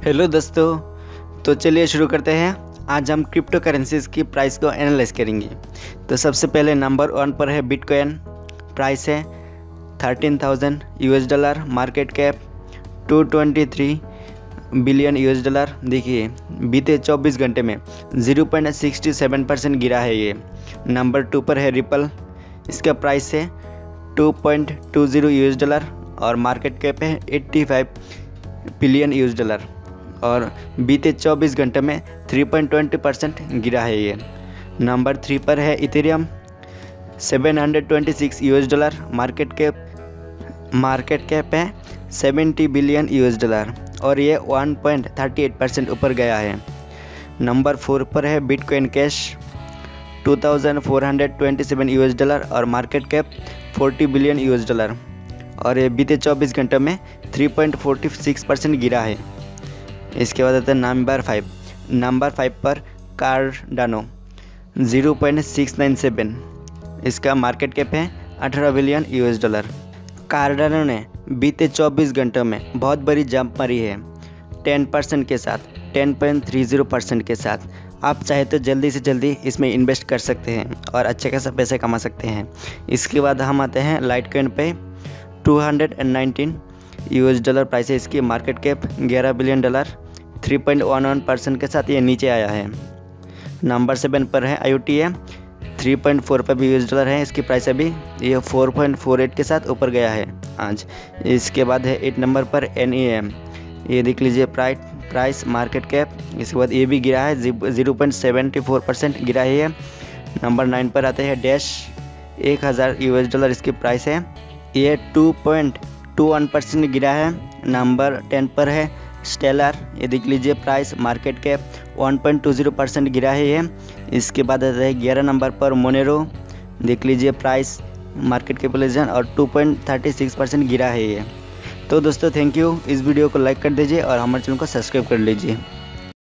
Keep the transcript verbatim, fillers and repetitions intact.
Hello दोस्तों, तो चलिए शुरू करते हैं। आज हम क्रिप्टो करेंसीज की प्राइस को एनालाइज करेंगे। तो सबसे पहले नंबर वन पर है बिटकॉइन। प्राइस है thirteen thousand US dollar. Market cap two twenty three billion US dollar. देखिए बीते चौबीस घंटे में zero point six seven percent गिरा है ये। नंबर टू पर है रिपल। इसका प्राइस है two point two zero US dollar और मार्केट कैप है eighty five billion US dollar और बीते चौबीस घंटे में three point two zero percent गिरा है ये। नंबर थ्री पर है Ethereum. Seven hundred twenty six US dollar. Market cap market cap है सेवेंटी बिलियन यूएस डॉलर और ये one point thirty eight percent ऊपर गया है। नंबर फोर पर है Bitcoin cash. Two thousand four hundred twenty seven US dollar और market cap forty billion US dollar और ये बीते चौबीस घंटों में three point four six percent गिरा है। इसके बाद आता है नंबर फाइव। नंबर फाइव पर Cardano zero point six nine seven. इसका मार्केट कैप है अठारह बिलियन यूएस डॉलर। कार्डानो ने बीते चौबीस घंटों में बहुत बड़ी जंप मारी है टेन परसेंट के साथ, ten point three zero percent के साथ। आप चाहे तो जल्दी से जल्दी इसमें इन्वेस्ट कर सकते हैं और अच्छे खासा पैसे कमा सकते हैं। इसके बाद हम आते हैं लाइटकॉइन पे। Two hundred nineteen US dollar price है इसकी। मार्केट कैप ग्यारह billion dollar. Three point one one percent के साथ ये नीचे आया है। नंबर सेवन पर है I O T A. Three point four पर भी यूएस डॉलर है इसकी प्राइस। अभी ये फोर पॉइंट फोर एट के साथ ऊपर गया है आज। इसके बाद है एट नंबर पर एन ई एम। ये देख लीजिए प्राइस प्राइस मार्केट कैप। इसके बाद ये भी गिरा है, zero point seventy four percent गिरा है ये। नंबर नाइन पर आते हैं डैश। एक हज़ार यूएस डॉलर इसकी प्राइस है। ये two point two one percent गिरा है। नंबर टेन पर है स्टेलर। ये देख लीजिए price market cap one point two zero percent गिरा है ये। इसके बाद आता है ग्यारह नंबर पर मोनेरो। देख लीजिए प्राइस मार्केट कैपिटलाइजेशन और two point thirty six percent गिरा है ये। तो दोस्तों थैंक यू। इस वीडियो को लाइक कर दीजिए और हमारे चैनल को सब्सक्राइब कर लीजिए।